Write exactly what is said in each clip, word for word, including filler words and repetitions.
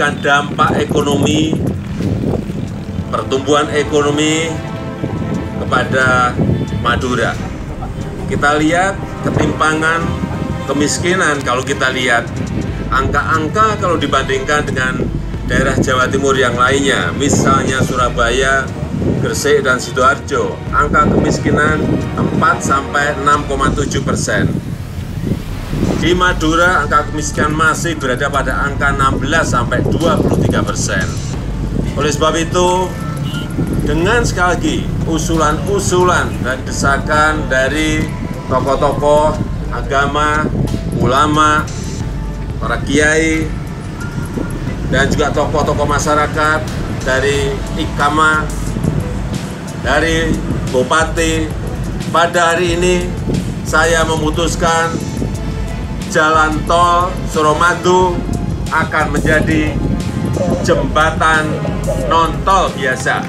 memberikan dampak ekonomi, pertumbuhan ekonomi kepada Madura. Kita lihat ketimpangan, kemiskinan, kalau kita lihat angka-angka kalau dibandingkan dengan daerah Jawa Timur yang lainnya, misalnya Surabaya, Gresik, dan Sidoarjo, angka kemiskinan empat sampai enam koma tujuh persen. Di Madura, angka kemiskinan masih berada pada angka enam belas sampai dua puluh tiga persen. Oleh sebab itu, dengan sekali lagi usulan-usulan dan desakan dari tokoh-tokoh agama, ulama, para kiai, dan juga tokoh-tokoh masyarakat dari Ikama, dari Bupati, pada hari ini saya memutuskan jalan tol Suramadu akan menjadi jembatan non-tol biasa.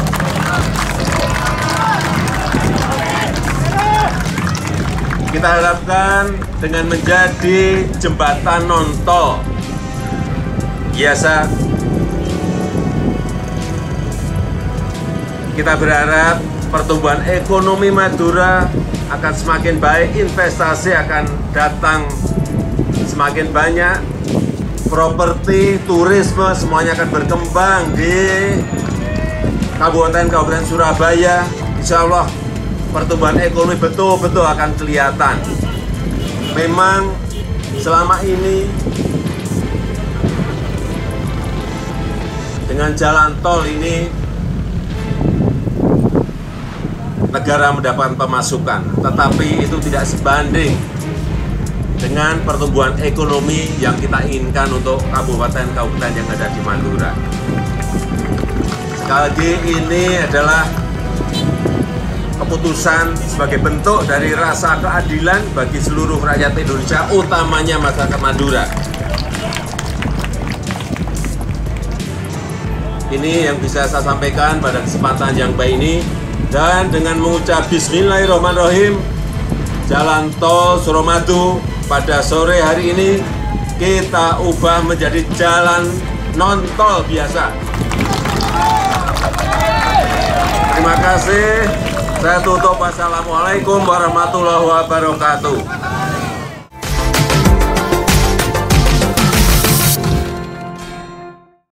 Kita harapkan dengan menjadi jembatan non-tol biasa, kita berharap pertumbuhan ekonomi Madura akan semakin baik, investasi akan datang semakin banyak, properti, turisme, semuanya akan berkembang di Kabupaten-Kabupaten Surabaya. Insya Allah pertumbuhan ekonomi betul-betul akan kelihatan. Memang selama ini dengan jalan tol ini negara mendapatkan pemasukan, tetapi itu tidak sebanding dengan pertumbuhan ekonomi yang kita inginkan untuk kabupaten-kabupaten yang ada di Madura. Sekali lagi, ini adalah keputusan sebagai bentuk dari rasa keadilan bagi seluruh rakyat Indonesia, utamanya masyarakat Madura. Ini yang bisa saya sampaikan pada kesempatan yang baik ini. Dan dengan mengucap Bismillahirrahmanirrahim, jalan tol Suramadu pada sore hari ini kita ubah menjadi jalan non-tol biasa. Terima kasih. Saya tutup. Wassalamualaikum warahmatullahi wabarakatuh.